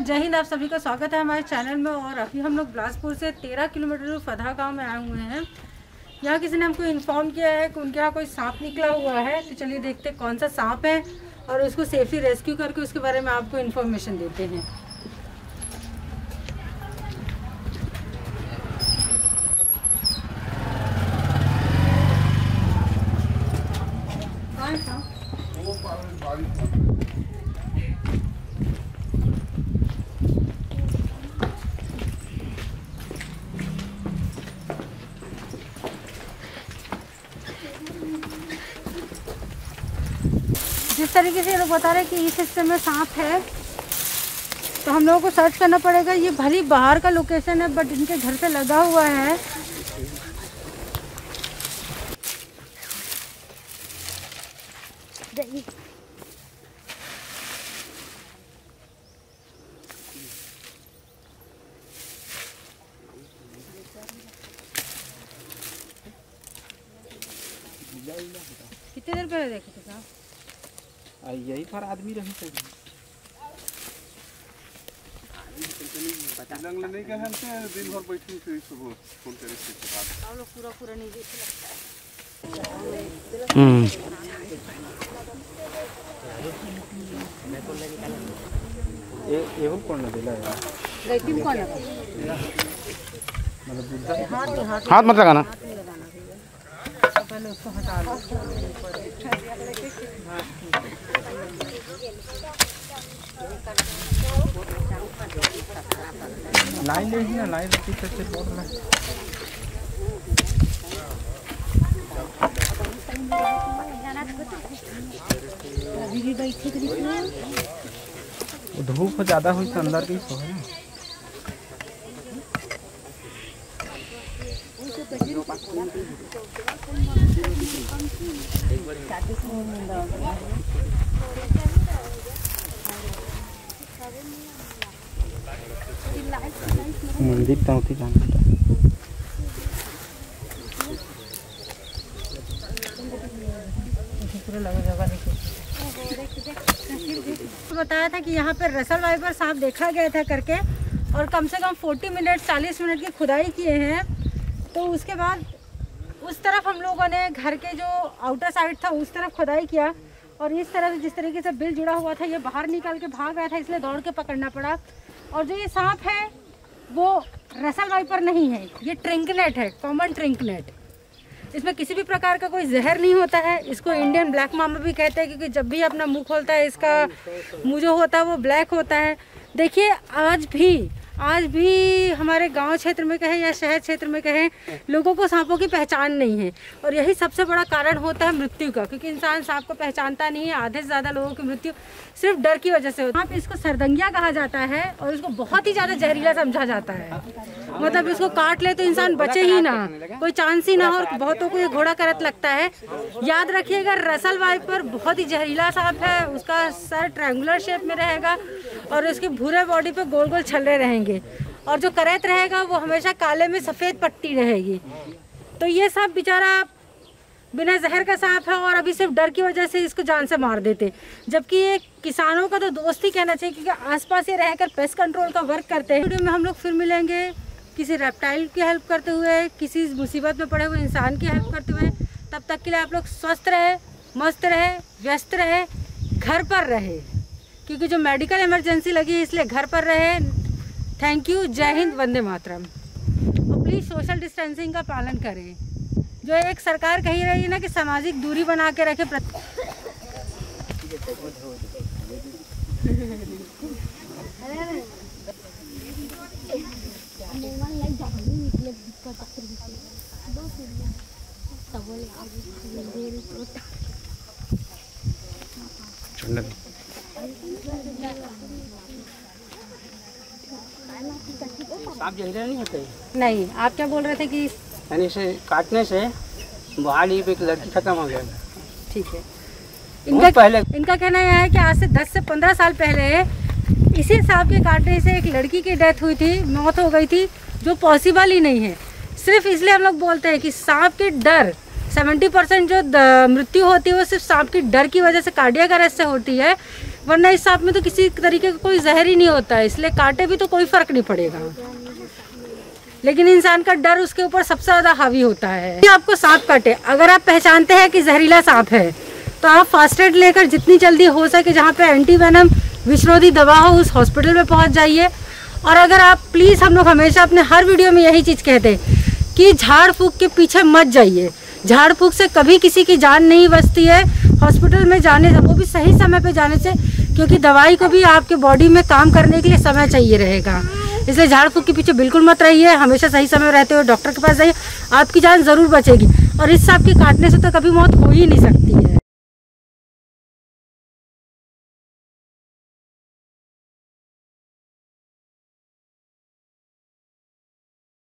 जय हिंद। आप सभी का स्वागत है हमारे चैनल में। और अभी हम लोग बिलासपुर से 13 किलोमीटर दूर फतहा गांव में आए हुए हैं। यहाँ किसी ने हमको इन्फॉर्म किया है कि उनके यहाँ कोई सांप निकला हुआ है। तो चलिए देखते हैं कौन सा सांप है और उसको सेफली रेस्क्यू करके उसके बारे में आपको इन्फॉर्मेशन देते हैं। जिस तरीके से ये लोग बता रहे हैं कि इस हिस्से में सांप है, तो हम लोगों को सर्च करना पड़ेगा। ये भली बाहर का लोकेशन है बट इनके घर से लगा हुआ है। कितने देर पहले देखे थे साहब? यही पर आदमी रही थे। नहीं कहे दिन भर बैठी थी, सुबह फोन करे थे बाद आप लोग पूरा नहीं देखे लगता है। ये वो कौन दिला यार? गैटिम कौन है? मतलब हाथ मत लगाना। पहले उसको हटा लो। लाइन ले ना, लाइन पीछे से बोर्ड में धूप ज्यादा हुई तो अंदर की सो है। मंदिर तो जाना बताया था कि यहाँ पे रसल वाइपर सांप देखा गया था करके, और कम से कम 40 मिनट की खुदाई किए हैं। तो उसके बाद उस तरफ हम लोगों ने घर के जो आउटर साइड था उस तरफ खुदाई किया, और इस तरह से जिस तरीके से बिल जुड़ा हुआ था ये बाहर निकाल के भाग गया था, इसलिए दौड़ के पकड़ना पड़ा। और जो ये सांप है वो रसल वाइपर नहीं है, ये ट्रिंकनेट है, कॉमन ट्रिंकनेट। इसमें किसी भी प्रकार का कोई जहर नहीं होता है। इसको इंडियन ब्लैक मामा भी कहते हैं, क्योंकि जब भी अपना मुंह खोलता है इसका मुंह जो होता है वो ब्लैक होता है। देखिए आज भी हमारे गांव क्षेत्र में कहें या शहर क्षेत्र में कहें, लोगों को सांपों की पहचान नहीं है, और यही सबसे बड़ा कारण होता है मृत्यु का, क्योंकि इंसान सांप को पहचानता नहीं है। आधे से ज़्यादा लोगों की मृत्यु सिर्फ डर की वजह से होती है। इसको सरदंगिया कहा जाता है और इसको बहुत ही ज़्यादा जहरीला समझा जाता है। मतलब इसको काट ले तो इंसान बचे ही ना, कोई चांस ही ना हो, और बहुतों को ये घोड़ा करत लगता है। याद रखिएगा, रसल वाइपर बहुत ही जहरीला सांप है। उसका सर ट्रायंगुलर शेप में रहेगा और उसकी भूरे बॉडी पे गोल गोल छल्ले रहेंगे, और जो करैत रहेगा वो हमेशा काले में सफ़ेद पट्टी रहेगी। तो ये सांप बेचारा बिना जहर का सांप है, और अभी सिर्फ डर की वजह से इसको जान से मार देते। जबकि ये किसानों का तो दोस्त ही कहना चाहिए, क्योंकि आसपास ये रहकर पेस्ट कंट्रोल का वर्क करते हैं। वीडियो में हम लोग फिर मिलेंगे किसी रेप्टाइल की हेल्प करते हुए, किसी मुसीबत में पड़े हुए इंसान की हेल्प करते हुए। तब तक के लिए आप लोग स्वस्थ रहे, मस्त रहे, व्यस्त रहे, घर पर रहे, क्योंकि जो मेडिकल इमरजेंसी लगी है इसलिए घर पर रहे। Thank you. जय हिंद, वंदे मातरम। और प्लीज़ सोशल डिस्टेंसिंग का पालन करें। जो एक सरकार कही रही है ना कि सामाजिक दूरी बना के रखें। सांप जहरीला नहीं होते? नहीं, आप क्या बोल रहे थे कि यानी इसे काटने से बहाली पे एक लड़की खत्म हो गया। ठीक है। इनका कहना यह है कि आज से 10 से 15 साल पहले इसी सांप के काटने से एक लड़की की डेथ हुई थी, मौत हो गई थी, जो पॉसिबल ही नहीं है। सिर्फ इसलिए हम लोग बोलते हैं कि सांप के डर 70% जो मृत्यु होती है वो सिर्फ सांप की डर की वजह से, कार्डियक अरेस्ट से होती है। वरना इस सांप में तो किसी तरीके का कोई जहर ही नहीं होता है, इसलिए काटे भी तो कोई फर्क नहीं पड़ेगा। लेकिन इंसान का डर उसके ऊपर सबसे ज्यादा हावी होता है। आपको सांप काटे, अगर आप पहचानते हैं कि जहरीला सांप है तो आप फास्ट एड लेकर जितनी जल्दी हो सके जहाँ पे एंटी वेनम विषरोधी दवा हो उस हॉस्पिटल में पहुँच जाइए। और अगर आप प्लीज़, हम लोग हमेशा अपने हर वीडियो में यही चीज़ कहते हैं कि झाड़ फूक के पीछे मत जाइए। झाड़ फूक से कभी किसी की जान नहीं बचती है। हॉस्पिटल में जाने से, वो भी सही समय पे जाने से, क्योंकि दवाई को भी आपके बॉडी में काम करने के लिए समय चाहिए रहेगा। इसलिए झाड़ फूक के पीछे बिल्कुल मत रहिए, हमेशा सही समय रहते हुए डॉक्टर के पास जाइए, आपकी जान ज़रूर बचेगी। और इस सांप के काटने से तो कभी मौत हो ही नहीं सकती है।